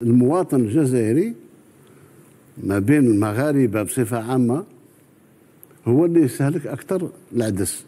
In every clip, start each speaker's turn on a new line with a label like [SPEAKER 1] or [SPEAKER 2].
[SPEAKER 1] المواطن الجزائري ما بين المغاربة بصفة عامة هو اللي يستهلك أكثر العدس،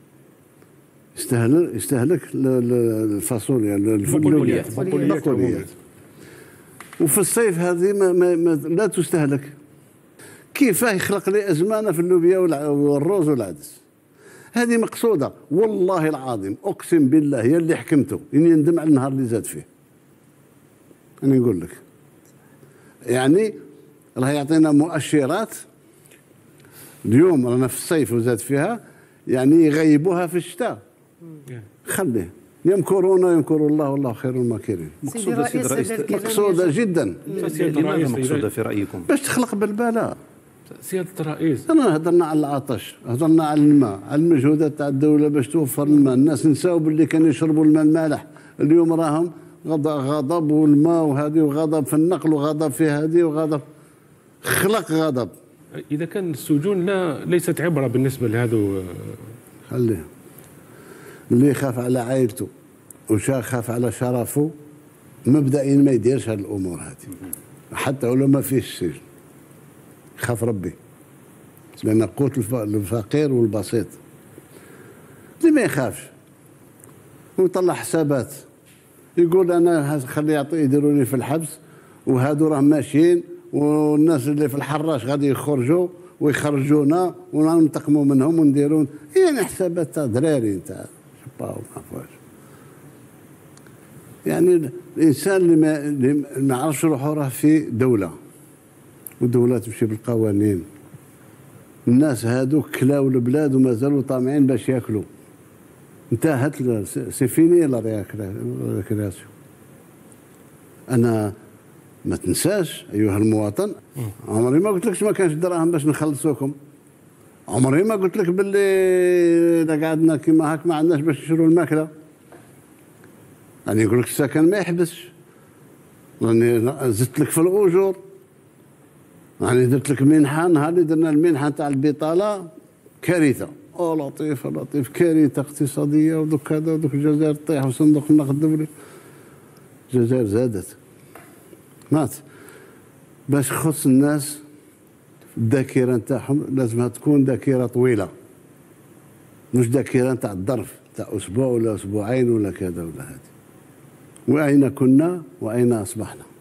[SPEAKER 1] يستهلك الفاصوليا، البقوليات. وفي الصيف هذه ما لا تستهلك. كيفاه يخلق لي أزمانة في اللوبيا والروز والعدس؟ هذه مقصودة والله العظيم، أقسم بالله هي اللي حكمته، إني ندم على النهار اللي زاد فيه. أنا نقول لك يعني راه يعطينا مؤشرات. اليوم رانا في الصيف وزاد فيها، يعني يغيبوها في الشتاء. خليه يمكرون يمكر الله والله خير الماكرين. مقصودة جدا.
[SPEAKER 2] لماذا مقصودة في رأيكم؟
[SPEAKER 1] باش تخلق بالبلاء.
[SPEAKER 3] سيادة الرئيس،
[SPEAKER 1] أنا هضرنا على العطش، هضرنا على الماء، على المجهودات تاع الدولة باش توفر الماء. الناس نساو باللي كانوا يشربوا الماء المالح، اليوم راهم غضب والماء وهذه، وغضب في النقل وغضب في هذه وغضب، خلق غضب.
[SPEAKER 3] إذا كان السجون ليست عبرة بالنسبة لهذا،
[SPEAKER 1] خليه اللي يخاف على عائلته وخاف على شرفه مبدئيا ما يديرش هذه الأمور هذه، حتى ولو ما فيش السجن خاف ربي، لأن قوت الفقير والبسيط. اللي ما يخافش ويطلع حسابات، يقول أنا خلي يديروا لي في الحبس، وهادو راهم ماشيين، والناس اللي في الحراش غادي يخرجوا ويخرجونا وننتقموا منهم ونديرون، يعني حسابات تاع دراري تاع شباو ما فواش. يعني الإنسان اللي ما يعرفش روحه راه في دولة، والدولة تمشي بالقوانين. الناس هادوك كلاو البلاد ومازالوا طامعين باش ياكلوا. انتهت سي فيني لا ريكرياسيون. أنا ما تنساش أيها المواطن، عمري ما قلت لكش ما كانش دراهم باش نخلصوكم، عمري ما قلت لك باللي إذا قعدنا كيما هاك ما عندناش باش نشرو الماكلة. يعني يقول لك السكن ما يحبسش، راني زدت لك في الأجور، يعني درت لك منحة. نهار اللي درنا المنحة تاع البطالة كارثة، لطيف لطيف، كارثة اقتصادية، ودوك هذا ودوك الجزائر تطيح وصندوق النقد الدولي. الجزائر زادت مات. باش تخص الناس الذاكرة نتاعهم لازمها تكون ذاكرة طويلة، مش ذاكرة نتاع الظرف تاع أسبوع ولا أسبوعين ولا كذا ولا هذه. وأين كنا وأين أصبحنا.